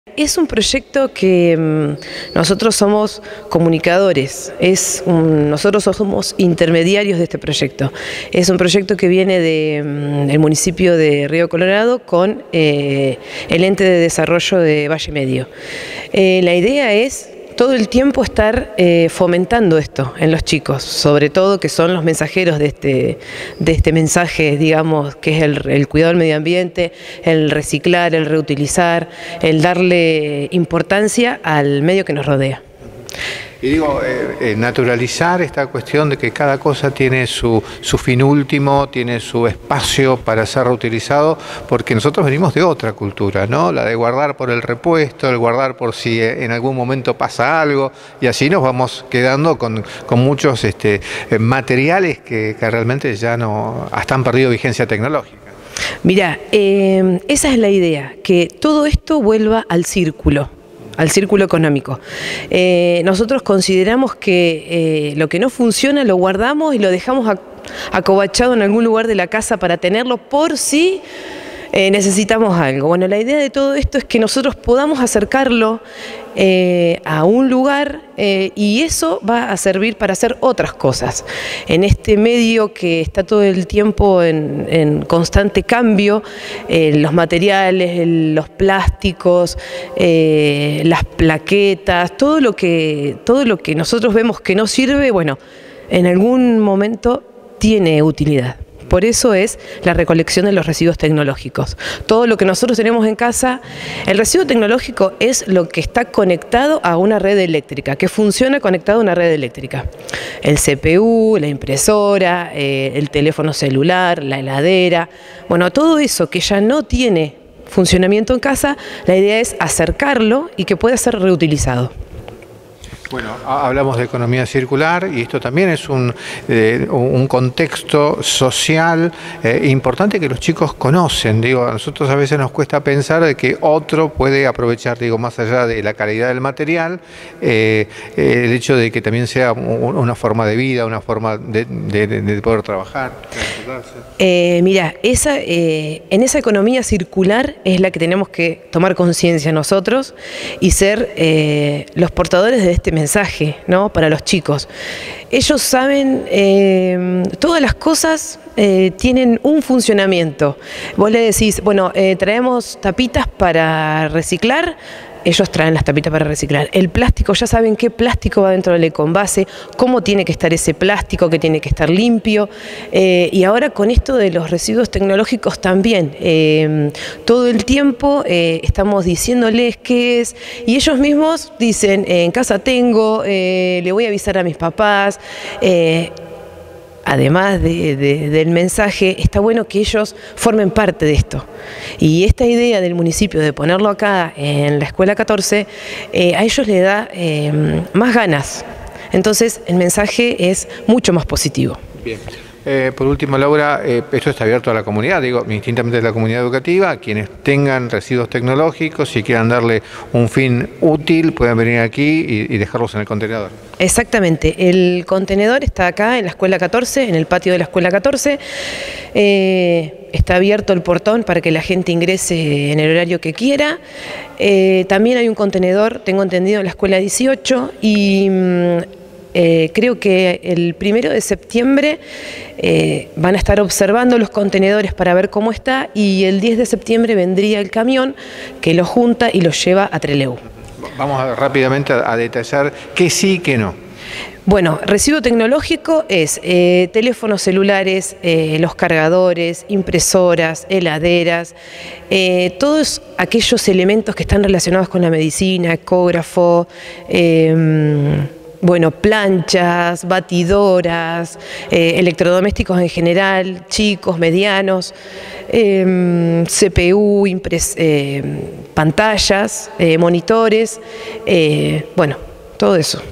Es un proyecto que nosotros somos comunicadores, nosotros somos intermediarios de este proyecto. Es un proyecto que viene del municipio de Río Colorado con el ente de desarrollo de Valle Medio. La idea es todo el tiempo estar fomentando esto en los chicos, sobre todo que son los mensajeros de este mensaje, digamos, que es el cuidado del medio ambiente, el reciclar, el reutilizar, el darle importancia al medio que nos rodea. Y digo, naturalizar esta cuestión de que cada cosa tiene su fin último, tiene su espacio para ser reutilizado, porque nosotros venimos de otra cultura, ¿no? La de guardar por el repuesto, el guardar por si en algún momento pasa algo, y así nos vamos quedando con muchos materiales que realmente ya no hasta han perdido vigencia tecnológica. Mirá, esa es la idea, que todo esto vuelva al círculo económico. Nosotros consideramos que lo que no funciona lo guardamos y lo dejamos acobachado en algún lugar de la casa para tenerlo por si necesitamos algo. Bueno, la idea de todo esto es que nosotros podamos acercarlo a un lugar y eso va a servir para hacer otras cosas. En este medio que está todo el tiempo en constante cambio, los materiales, los plásticos, las plaquetas, todo lo que nosotros vemos que no sirve, bueno, en algún momento tiene utilidad. Por eso es la recolección de los residuos tecnológicos. Todo lo que nosotros tenemos en casa, el residuo tecnológico es lo que está conectado a una red eléctrica, que funciona conectado a una red eléctrica. El CPU, la impresora, el teléfono celular, la heladera, bueno, todo eso que ya no tiene funcionamiento en casa, la idea es acercarlo y que pueda ser reutilizado. Bueno, hablamos de economía circular y esto también es un contexto social importante que los chicos conocen. Digo, a nosotros a veces nos cuesta pensar de que otro puede aprovechar, digo, más allá de la calidad del material, el hecho de que también sea una forma de vida, una forma de poder trabajar. Mirá, en esa economía circular es la que tenemos que tomar conciencia nosotros y ser los portadores de este mensaje, ¿no? Para los chicos. Ellos saben, todas las cosas tienen un funcionamiento. Vos le decís, bueno, traemos tapitas para reciclar. Ellos traen las tapitas para reciclar. El plástico, ya saben qué plástico va dentro del ecoenvase, cómo tiene que estar ese plástico, que tiene que estar limpio. Y ahora con esto de los residuos tecnológicos también, todo el tiempo estamos diciéndoles qué es, y ellos mismos dicen, en casa tengo, le voy a avisar a mis papás. Además del mensaje, está bueno que ellos formen parte de esto. Y esta idea del municipio de ponerlo acá en la Escuela 14, a ellos les da más ganas. Entonces el mensaje es mucho más positivo. Bien. Por último, Laura, esto está abierto a la comunidad, digo, distintamente de la comunidad educativa, quienes tengan residuos tecnológicos, si quieran darle un fin útil, pueden venir aquí y dejarlos en el contenedor. Exactamente, el contenedor está acá en la Escuela 14, en el patio de la Escuela 14, está abierto el portón para que la gente ingrese en el horario que quiera. También hay un contenedor, tengo entendido, en la Escuela 18 y creo que el 1 de septiembre van a estar observando los contenedores para ver cómo está, y el 10 de septiembre vendría el camión que los junta y los lleva a Trelew. Vamos rápidamente a detallar qué sí y qué no. Bueno, residuo tecnológico es teléfonos celulares, los cargadores, impresoras, heladeras, todos aquellos elementos que están relacionados con la medicina, ecógrafo, bueno, planchas, batidoras, electrodomésticos en general, chicos, medianos, CPU, pantallas, monitores, bueno, todo eso.